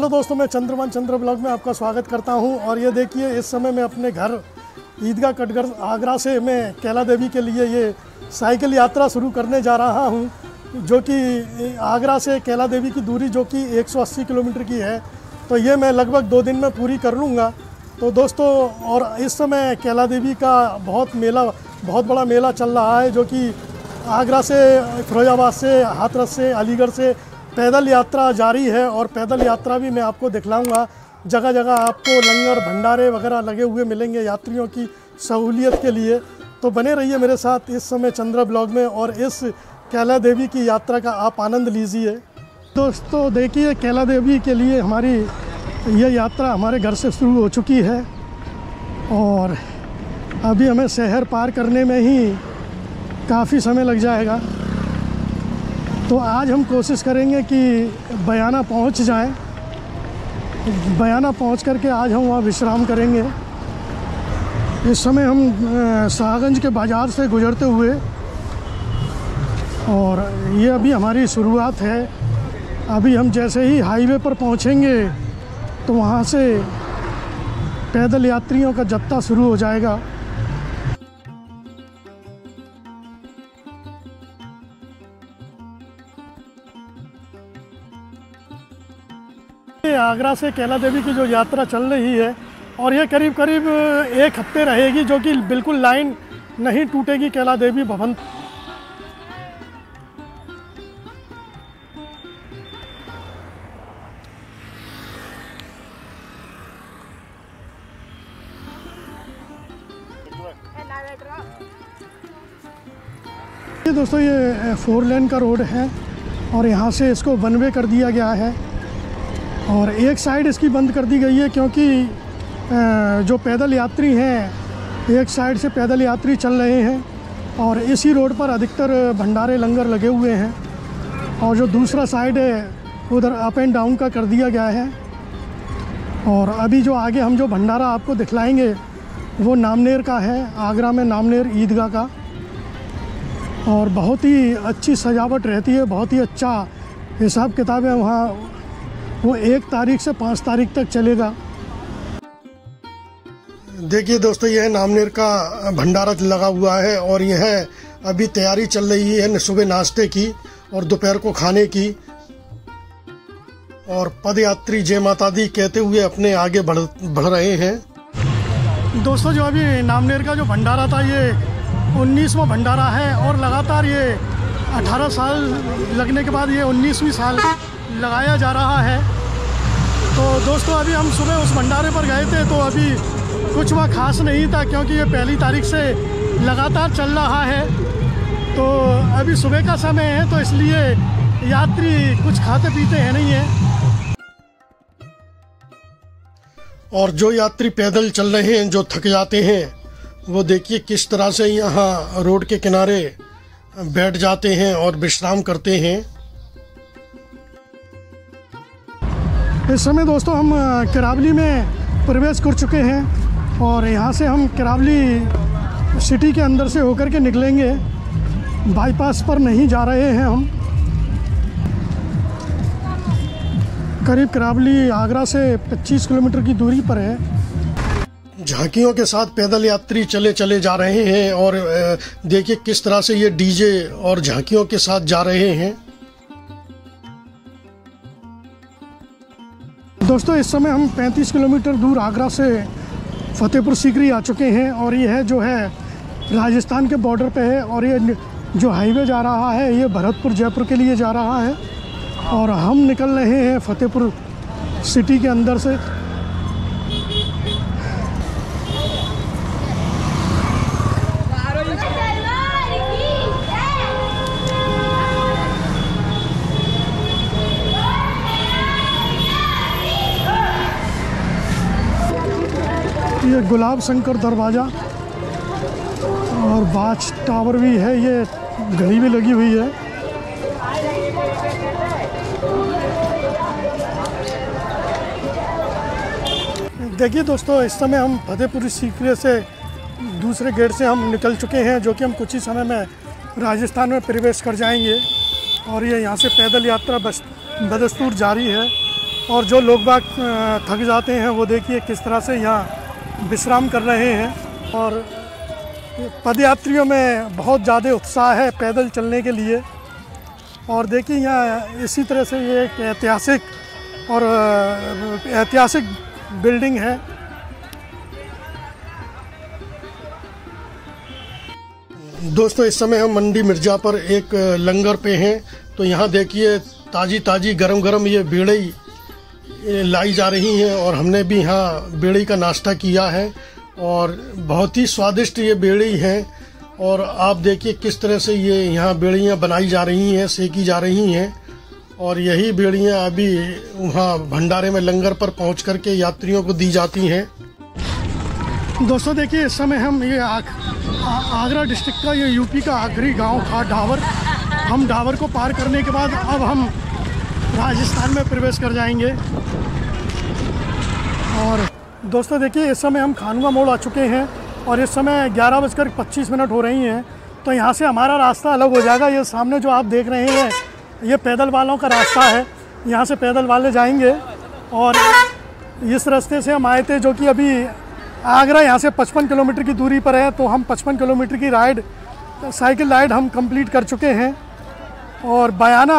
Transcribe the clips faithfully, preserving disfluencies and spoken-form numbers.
Hello दोस्तों, मैं चंद्रमान चंद्र blog में आपका स्वागत करता हूं। और ये देखिए, इस समय मैं अपने घर ईदगाह कटघर आगरा से मैं कैला देवी के लिए ये साइकिल यात्रा शुरू करने जा रहा हूं, जो कि आगरा से कैला देवी की दूरी जो कि एक सौ अस्सी किलोमीटर की है। तो ये मैं लगभग दो दिन में पूरी कर लूँगा। तो दोस्तों, और इस समय कैला देवी का बहुत मेला बहुत बड़ा मेला चल रहा है, जो कि आगरा से, फिरोजाबाद से, हाथरस से, अलीगढ़ से पैदल यात्रा जारी है। और पैदल यात्रा भी मैं आपको दिखलाऊंगा। जगह जगह आपको लंगर भंडारे वगैरह लगे हुए मिलेंगे यात्रियों की सहूलियत के लिए। तो बने रहिए मेरे साथ इस समय चंद्र ब्लॉग में और इस कैला देवी की यात्रा का आप आनंद लीजिए। दोस्तों देखिए, कैला देवी के लिए हमारी यह यात्रा हमारे घर से शुरू हो चुकी है और अभी हमें शहर पार करने में ही काफ़ी समय लग जाएगा। तो आज हम कोशिश करेंगे कि बयाना पहुंच जाएं। बयाना पहुंच करके आज हम वहाँ विश्राम करेंगे। इस समय हम शाहगंज के बाज़ार से गुजरते हुए, और ये अभी हमारी शुरुआत है। अभी हम जैसे ही हाईवे पर पहुंचेंगे तो वहाँ से पैदल यात्रियों का जत्था शुरू हो जाएगा। आगरा से कैला देवी की जो यात्रा चल रही है, और ये करीब करीब एक हफ्ते रहेगी, जो कि बिल्कुल लाइन नहीं टूटेगी कैला देवी भवन। ये दोस्तों, ये फोर लेन का रोड है और यहाँ से इसको वन वे कर दिया गया है। और एक साइड इसकी बंद कर दी गई है क्योंकि जो पैदल यात्री हैं, एक साइड से पैदल यात्री चल रहे हैं और इसी रोड पर अधिकतर भंडारे लंगर लगे हुए हैं। और जो दूसरा साइड है उधर अप एंड डाउन का कर दिया गया है। और अभी जो आगे हम जो भंडारा आपको दिखलाएंगे वो नामनेर का है, आगरा में नामनेर ईदगाह का। और बहुत ही अच्छी सजावट रहती है, बहुत ही अच्छा हिसाब किताब है वहाँ। वो एक तारीख से पाँच तारीख तक चलेगा। देखिए दोस्तों, यह नामनेर का भंडारा लगा हुआ है और यह अभी तैयारी चल रही है सुबह नाश्ते की और दोपहर को खाने की। और पदयात्री जय माता दी कहते हुए अपने आगे बढ़ बढ़ रहे हैं। दोस्तों, जो अभी नामनेर का जो भंडारा था, ये उन्नीसवां भंडारा है और लगातार ये अठारह साल लगने के बाद ये उन्नीसवीं साल लगाया जा रहा है। तो दोस्तों, अभी हम सुबह उस भंडारे पर गए थे तो अभी कुछ वह खास नहीं था, क्योंकि ये पहली तारीख से लगातार चल रहा है। तो अभी सुबह का समय है, तो इसलिए यात्री कुछ खाते पीते हैं नहीं है। और जो यात्री पैदल चल रहे हैं, जो थक जाते हैं, वो देखिए किस तरह से यहाँ रोड के किनारे बैठ जाते हैं और विश्राम करते हैं। इस समय दोस्तों हम केरावली में प्रवेश कर चुके हैं और यहाँ से हम केरावली सिटी के अंदर से होकर के निकलेंगे। बाईपास पर नहीं जा रहे हैं हम। करीब केरावली आगरा से पच्चीस किलोमीटर की दूरी पर है। झांकियों के साथ पैदल यात्री चले चले जा रहे हैं और देखिए किस तरह से ये डीजे और झांकियों के साथ जा रहे हैं। दोस्तों, इस समय हम पैंतीस किलोमीटर दूर आगरा से फतेहपुर सीकरी आ चुके हैं और ये है जो है राजस्थान के बॉर्डर पे है। और ये जो हाईवे जा रहा है ये भरतपुर जयपुर के लिए जा रहा है और हम निकल रहे हैं फतेहपुर सिटी के अंदर से। ये गुलाब शंकर दरवाज़ा और वाच टावर भी है, ये घड़ी भी लगी हुई है। देखिए दोस्तों, इस समय हम फतेहपुर सीकरी से दूसरे गेट से हम निकल चुके हैं, जो कि हम कुछ ही समय में राजस्थान में प्रवेश कर जाएंगे। और ये यहाँ से पैदल यात्रा बस बदस्तूर जारी है। और जो लोग बाग थक जाते हैं वो देखिए किस तरह से यहाँ विश्राम कर रहे हैं। और पदयात्रियों में बहुत ज़्यादा उत्साह है पैदल चलने के लिए। और देखिए यहाँ इसी तरह से ये एक ऐतिहासिक और ऐतिहासिक बिल्डिंग है। दोस्तों इस समय हम मंडी मिर्ज़ापुर एक लंगर पे हैं। तो यहाँ देखिए ताज़ी ताज़ी गरम गरम ये बेड़ी लाई जा रही हैं और हमने भी यहाँ बेड़ी का नाश्ता किया है और बहुत ही स्वादिष्ट ये बेड़ी है। और आप देखिए किस तरह से ये यहाँ बेड़ियाँ बनाई जा रही हैं, सेकी जा रही हैं। और यही बेड़ियाँ अभी वहाँ भंडारे में लंगर पर पहुँच कर के यात्रियों को दी जाती हैं। दोस्तों देखिए इस समय हम ये आग, आ, आगरा डिस्ट्रिक्ट का ये यूपी का आखिरी गांव था डावर। हम डावर को पार करने के बाद अब हम राजस्थान में प्रवेश कर जाएंगे। और दोस्तों देखिए इस समय हम खानुआ मोड़ आ चुके हैं और इस समय ग्यारह बजकर पच्चीस मिनट हो रही हैं। तो यहाँ से हमारा रास्ता अलग हो जाएगा। ये सामने जो आप देख रहे हैं ये पैदल वालों का रास्ता है। यहाँ से पैदल वाले जाएंगे और इस रास्ते से हम आए थे जो कि अभी आगरा यहाँ से पचपन किलोमीटर की दूरी पर है। तो हम पचपन किलोमीटर की राइड साइकिल राइड हम कंप्लीट कर चुके हैं। और बयाना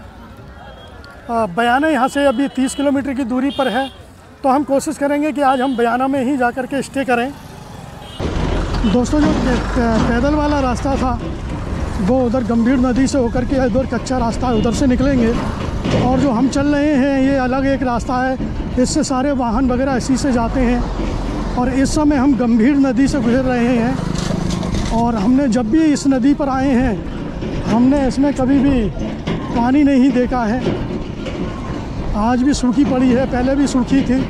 बयाना यहाँ से अभी तीस किलोमीटर की दूरी पर है। तो हम कोशिश करेंगे कि आज हम बयाना में ही जा कर के स्टे करें। दोस्तों जो पैदल वाला रास्ता था वो उधर गंभीर नदी से होकर के इधर कच्चा रास्ता है, उधर से निकलेंगे। और जो हम चल रहे हैं ये अलग एक रास्ता है, इससे सारे वाहन वगैरह इसी से जाते हैं। और इस समय हम गंभीर नदी से गुजर रहे हैं। और हमने जब भी इस नदी पर आए हैं हमने इसमें कभी भी पानी नहीं देखा है। आज भी सूखी पड़ी है, पहले भी सूखी थी।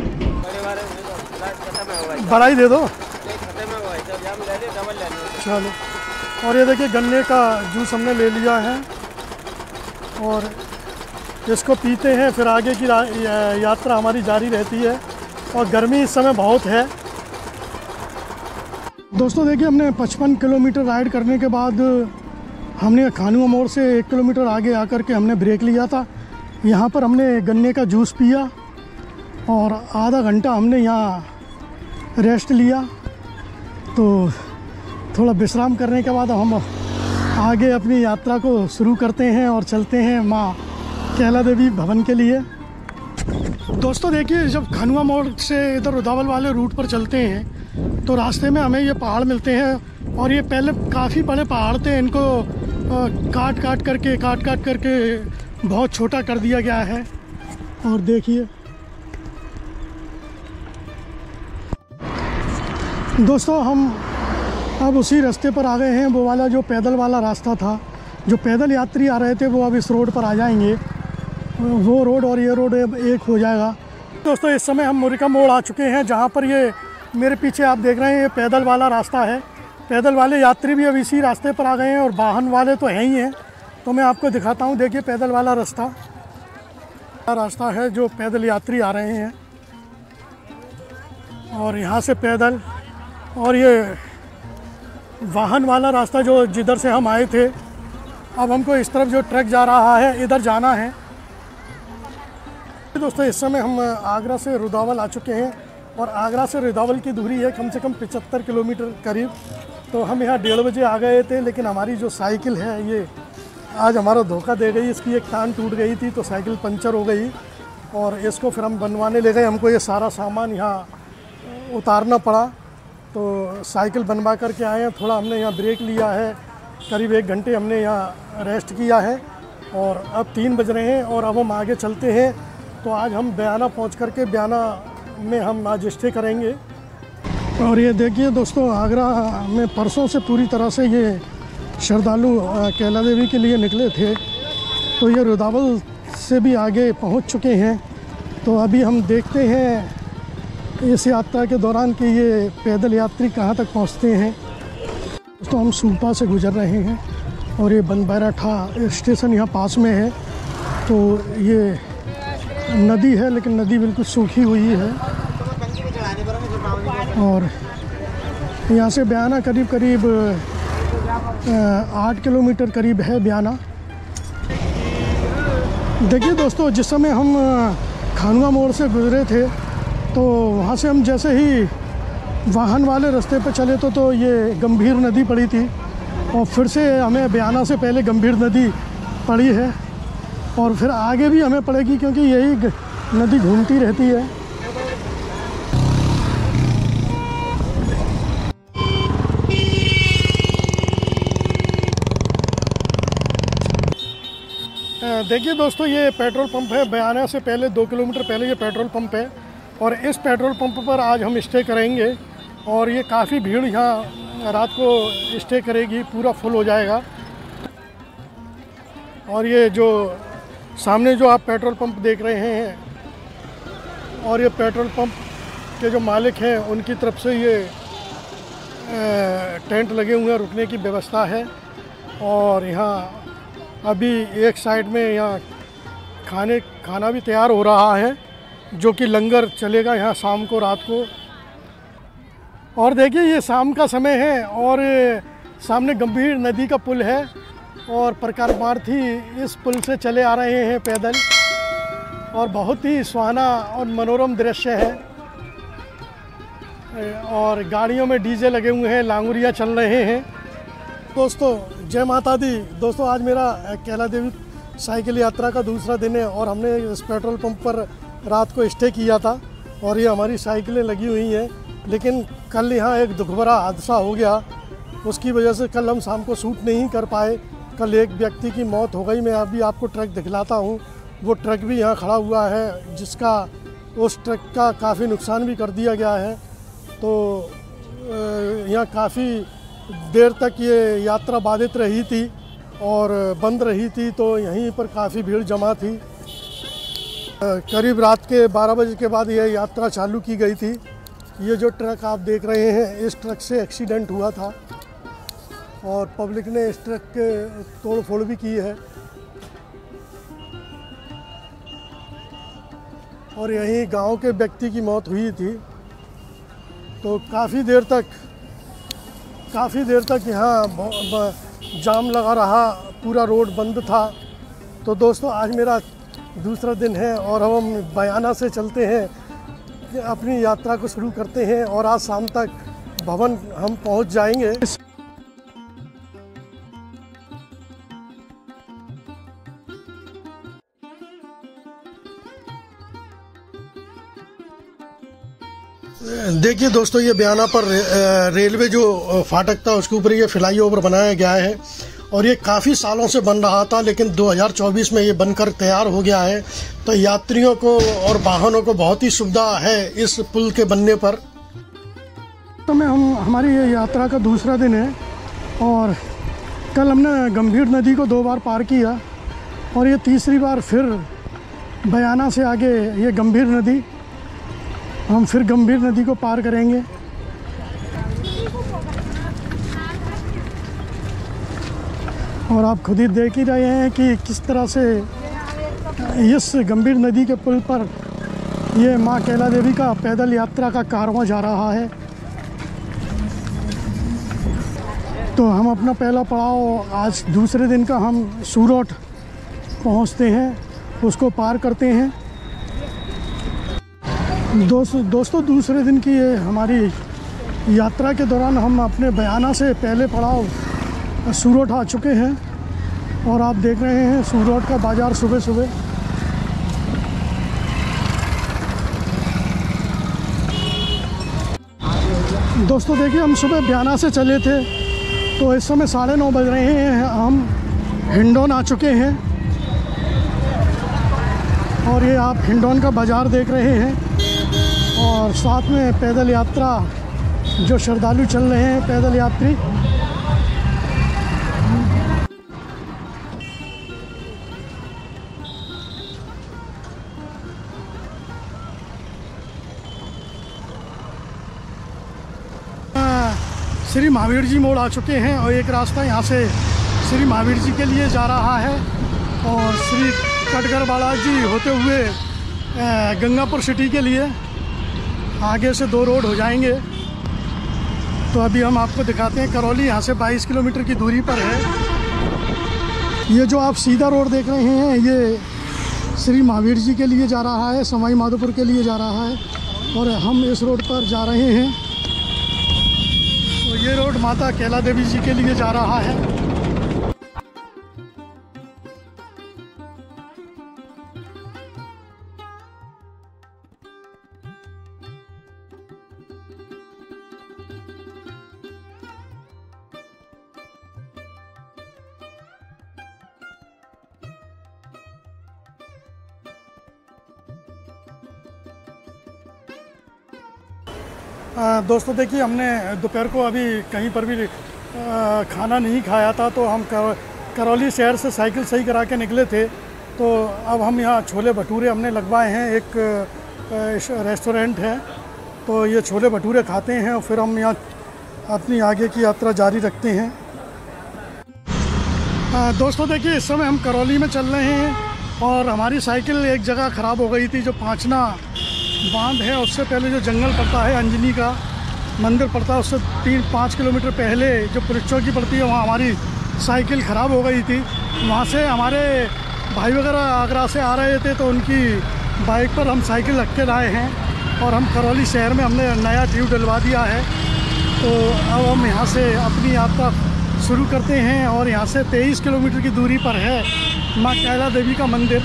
बढ़ाई दे दो चलो। और ये देखिए गन्ने का जूस हमने ले लिया है और इसको पीते हैं, फिर आगे की यात्रा हमारी जारी रहती है। और गर्मी इस समय बहुत है। दोस्तों देखिए हमने पचपन किलोमीटर राइड करने के बाद हमने खानुआ मोड़ से एक किलोमीटर आगे आकर के हमने ब्रेक लिया था। यहाँ पर हमने गन्ने का जूस पिया और आधा घंटा हमने यहाँ रेस्ट लिया। तो थोड़ा विश्राम करने के बाद हम आगे अपनी यात्रा को शुरू करते हैं और चलते हैं माँ कैला देवी भवन के लिए। दोस्तों देखिए जब खानुआ मोड़ से इधर रुदावल वाले रूट पर चलते हैं तो रास्ते में हमें ये पहाड़ मिलते हैं। और ये पहले काफ़ी बड़े पहाड़ थे, इनको काट काट करके काट काट करके बहुत छोटा कर दिया गया है। और देखिए दोस्तों हम अब उसी रास्ते पर आ गए हैं। वो वाला जो पैदल वाला रास्ता था, जो पैदल यात्री आ रहे थे वो अब इस रोड पर आ जाएंगे। वो रोड और ये रोड एक हो जाएगा। दोस्तों इस समय हम मुरिका मोड़ आ चुके हैं, जहाँ पर ये मेरे पीछे आप देख रहे हैं ये पैदल वाला रास्ता है। पैदल वाले यात्री भी अब इसी रास्ते पर आ गए हैं और वाहन वाले तो हैं ही हैं। तो मैं आपको दिखाता हूँ। देखिए पैदल वाला रास्ता रास्ता है जो पैदल यात्री आ रहे हैं। और यहाँ से पैदल, और ये वाहन वाला रास्ता जो जिधर से हम आए थे, अब हमको इस तरफ जो ट्रक जा रहा है इधर जाना है। दोस्तों इस समय हम आगरा से रुदावल आ चुके हैं और आगरा से रुदावल की दूरी है कम से कम पचहत्तर किलोमीटर करीब। तो हम यहाँ डेढ़ बजे आ गए थे, लेकिन हमारी जो साइकिल है ये आज हमारा धोखा दे गई। इसकी एक टांग टूट गई थी तो साइकिल पंचर हो गई और इसको फिर हम बनवाने ले गए। हमको ये सारा सामान यहाँ उतारना पड़ा। तो साइकिल बनवा करके आए हैं। थोड़ा हमने यहाँ ब्रेक लिया है, करीब एक घंटे हमने यहाँ रेस्ट किया है। और अब तीन बज रहे हैं और अब हम आगे चलते हैं। तो आज हम बयाना पहुँच करके बयाना में हम आज स्टे करेंगे। और ये देखिए दोस्तों आगरा में परसों से पूरी तरह से ये श्रद्धालु कैला देवी के लिए निकले थे। तो ये रुदावल से भी आगे पहुँच चुके हैं। तो अभी हम देखते हैं इस यात्रा के दौरान कि ये पैदल यात्री कहाँ तक पहुँचते हैं। तो हम सूपा से गुजर रहे हैं और ये बनबैराठा स्टेशन यहाँ पास में है। तो ये नदी है, लेकिन नदी बिल्कुल सूखी हुई है। और यहाँ से बयाना करीब करीब आठ किलोमीटर करीब है बयाना। देखिए दोस्तों जिस समय हम खानुआ मोड़ से गुजरे थे, तो वहाँ से हम जैसे ही वाहन वाले रास्ते पर चले तो तो ये गंभीर नदी पड़ी थी, और फिर से हमें बयाना से पहले गंभीर नदी पड़ी है, और फिर आगे भी हमें पड़ेगी क्योंकि यही नदी घूमती रहती है। देखिए दोस्तों, ये पेट्रोल पंप है, बयाना से पहले दो किलोमीटर पहले ये पेट्रोल पंप है, और इस पेट्रोल पंप पर आज हम स्टे करेंगे। और ये काफ़ी भीड़ यहाँ रात को स्टे करेगी, पूरा फुल हो जाएगा। और ये जो सामने जो आप पेट्रोल पंप देख रहे हैं, और ये पेट्रोल पंप के जो मालिक हैं उनकी तरफ से ये टेंट लगे हुए हैं, रुकने की व्यवस्था है। और यहाँ अभी एक साइड में यहाँ खाने खाना भी तैयार हो रहा है, जो कि लंगर चलेगा यहाँ शाम को, रात को। और देखिए ये शाम का समय है, और सामने गंभीर नदी का पुल है, और प्रकारमार्थी इस पुल से चले आ रहे हैं पैदल, और बहुत ही सुहाना और मनोरम दृश्य है। और गाड़ियों में डीजे लगे हुए हैं, लांगुरिया चल रहे हैं। दोस्तों जय माता दी। दोस्तों आज मेरा कैला देवी साइकिल यात्रा का दूसरा दिन है, और हमने इस पेट्रोल पंप पर रात को स्टे किया था, और ये हमारी साइकिलें लगी हुई हैं। लेकिन कल यहाँ एक दुख भरा हादसा हो गया, उसकी वजह से कल हम शाम को शूट नहीं कर पाए। कल एक व्यक्ति की मौत हो गई। मैं अभी आपको ट्रक दिखलाता हूँ, वो ट्रक भी यहाँ खड़ा हुआ है, जिसका उस ट्रक का काफ़ी नुकसान भी कर दिया गया है। तो यहाँ काफ़ी देर तक ये यात्रा बाधित रही थी और बंद रही थी, तो यहीं पर काफ़ी भीड़ जमा थी। करीब रात के बारह बजे के बाद यह यात्रा चालू की गई थी। ये जो ट्रक आप देख रहे हैं, इस ट्रक से एक्सीडेंट हुआ था, और पब्लिक ने इस ट्रक के तोड़ फोड़ भी की है। और यहीं गांव के व्यक्ति की मौत हुई थी। तो काफ़ी देर तक काफ़ी देर तक यहाँ जाम लगा रहा, पूरा रोड बंद था। तो दोस्तों आज मेरा दूसरा दिन है, और अब हम बयाना से चलते हैं, अपनी यात्रा को शुरू करते हैं, और आज शाम तक भवन हम पहुँच जाएंगे। देखिए दोस्तों, ये बयाना पर रेलवे जो फाटक था उसके ऊपर ये फ्लाईओवर बनाया गया है, और ये काफ़ी सालों से बन रहा था, लेकिन दो हज़ार चौबीस में ये बनकर तैयार हो गया है। तो यात्रियों को और वाहनों को बहुत ही सुविधा है इस पुल के बनने पर। तो मैं हम हमारी ये यात्रा का दूसरा दिन है, और कल हमने गंभीर नदी को दो बार पार किया, और ये तीसरी बार फिर बयाना से आगे ये गंभीर नदी, हम फिर गंभीर नदी को पार करेंगे। और आप खुद ही देख ही रहे हैं कि किस तरह से इस गंभीर नदी के पुल पर ये माँ कैला देवी का पैदल यात्रा का कारवां जा रहा है। तो हम अपना पहला पड़ाव आज दूसरे दिन का हम सूरोट पहुँचते हैं, उसको पार करते हैं। दोस्तों दोस्तों दूसरे दिन की ये हमारी यात्रा के दौरान हम अपने बयाना से पहले पड़ाव सूरोट आ चुके हैं, और आप देख रहे हैं सूरोट का बाज़ार सुबह सुबह। दोस्तों देखिए, हम सुबह बयाना से चले थे, तो इस समय साढ़े नौ बज रहे हैं, हम हिंडौन आ चुके हैं। और ये आप हिंडौन का बाज़ार देख रहे हैं, और साथ में पैदल यात्रा जो श्रद्धालु चल रहे हैं, पैदल यात्री। श्री महावीर जी मोड़ आ चुके हैं, और एक रास्ता यहाँ से श्री महावीर जी के लिए जा रहा है, और श्री कटघर बालाजी होते हुए गंगापुर सिटी के लिए आगे से दो रोड हो जाएंगे। तो अभी हम आपको दिखाते हैं, करौली यहाँ से बाईस किलोमीटर की दूरी पर है। ये जो आप सीधा रोड देख रहे हैं, ये श्री महावीर जी के लिए जा रहा है, सवाई माधोपुर के लिए जा रहा है और हम इस रोड पर जा रहे हैं। तो ये रोड माता कैला देवी जी के लिए जा रहा है। आ, दोस्तों देखिए, हमने दोपहर को अभी कहीं पर भी आ, खाना नहीं खाया था, तो हम कर, करौली शहर से साइकिल सही करा के निकले थे। तो अब हम यहाँ छोले भटूरे हमने लगवाए हैं, एक आ, रेस्टोरेंट है, तो ये छोले भटूरे खाते हैं और फिर हम यहाँ अपनी आगे की यात्रा जारी रखते हैं। आ, दोस्तों देखिए, इस समय हम करौली में चल रहे हैं और हमारी साइकिल एक जगह ख़राब हो गई थी, जो पाँचना बांध है उससे पहले जो जंगल पड़ता है, अंजनी का मंदिर पड़ता है, उससे तीन पाँच किलोमीटर पहले जो पुलिस चौकी पड़ती है, वहाँ हमारी साइकिल ख़राब हो गई थी। वहाँ से हमारे भाई वगैरह आगरा से आ रहे थे, तो उनकी बाइक पर हम साइकिल रख के लाए हैं और हम करौली शहर में हमने नया ट्यूब डलवा दिया है। तो अब हम यहाँ से अपनी यात्रा शुरू करते हैं और यहाँ से तेईस किलोमीटर की दूरी पर है माँ कैला देवी का मंदिर।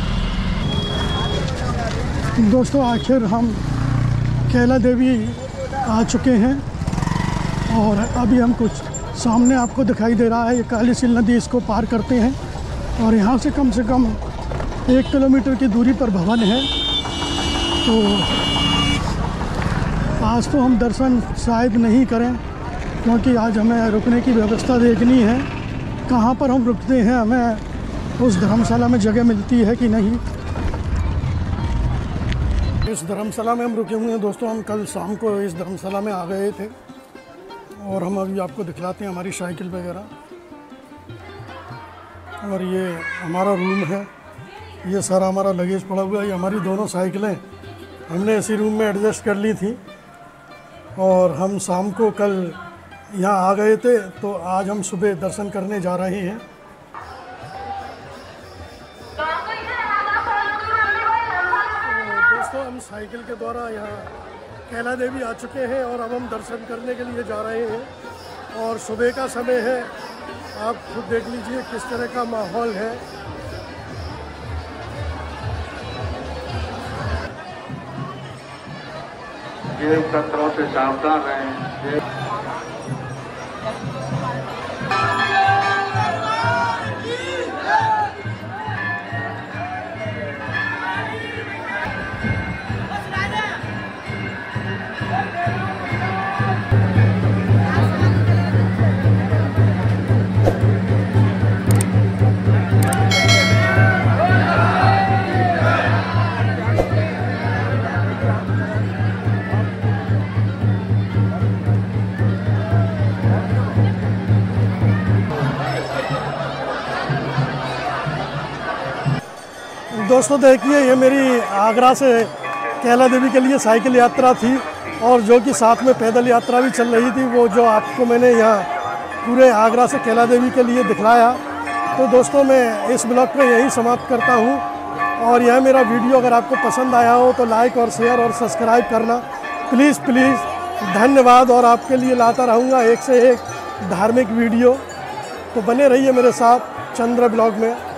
दोस्तों आखिर हम कैला देवी आ चुके हैं और अभी हम कुछ सामने आपको दिखाई दे रहा है, ये कालीसिल नदी, इसको पार करते हैं और यहाँ से कम से कम एक किलोमीटर की दूरी पर भवन है। तो आज तो हम दर्शन शायद नहीं करें, क्योंकि आज हमें रुकने की व्यवस्था देखनी है, कहाँ पर हम रुकते हैं, हमें उस धर्मशाला में जगह मिलती है कि नहीं। इस धर्मशाला में हम रुके हुए हैं दोस्तों, हम कल शाम को इस धर्मशाला में आ गए थे और हम अभी आपको दिखलाते हैं हमारी साइकिल वगैरह। और ये हमारा रूम है, ये सारा हमारा लगेज पड़ा हुआ है, ये हमारी दोनों साइकिलें हमने इसी रूम में एडजस्ट कर ली थी और हम शाम को कल यहाँ आ गए थे, तो आज हम सुबह दर्शन करने जा रहे हैं। दोस्तों हम साइकिल के द्वारा यहाँ कैला देवी आ चुके हैं और अब हम दर्शन करने के लिए जा रहे हैं और सुबह का समय है, आप खुद देख लीजिए किस तरह का माहौल है। जेब कतरों से सावधान रहें। दोस्तों देखिए, ये मेरी आगरा से कैला देवी के लिए साइकिल यात्रा थी और जो कि साथ में पैदल यात्रा भी चल रही थी, वो जो आपको मैंने यहाँ पूरे आगरा से कैला देवी के लिए दिखलाया। तो दोस्तों मैं इस ब्लॉग को यहीं समाप्त करता हूँ और यह मेरा वीडियो अगर आपको पसंद आया हो तो लाइक और शेयर और सब्सक्राइब करना प्लीज़ प्लीज़। धन्यवाद और आपके लिए लाता रहूँगा एक से एक धार्मिक वीडियो, तो बने रहिए मेरे साथ चंद्र ब्लॉग में।